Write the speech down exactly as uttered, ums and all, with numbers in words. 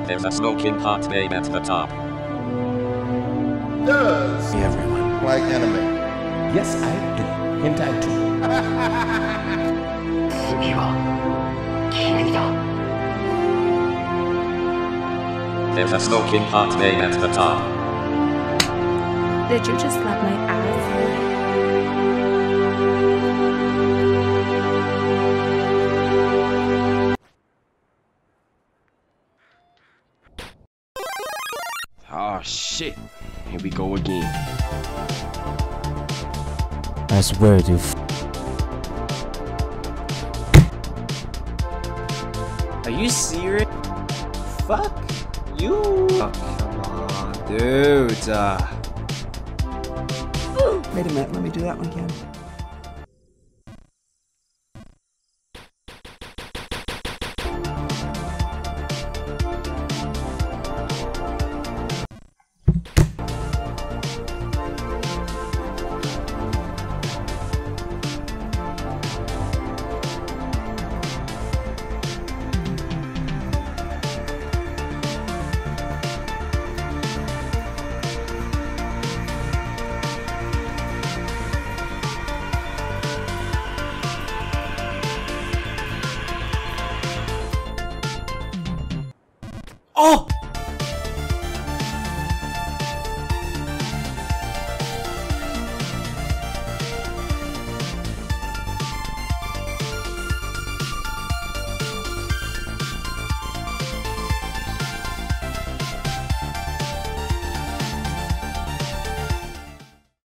There's a smoking hot babe at the top. Does everyone like anime? Yes, I do. Hentai too. There's a smoking hot babe at the top. Did you just slap my ass? Oh shit. Here we go again. I swear, dude. Are you serious? Fuck you! Oh, come on, dude. Uh... Wait a minute, let me do that one again. Oh!